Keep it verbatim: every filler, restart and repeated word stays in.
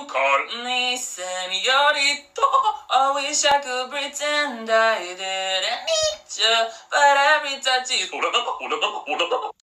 you call me senorito. I wish I could pretend I didn't need you, but every touch is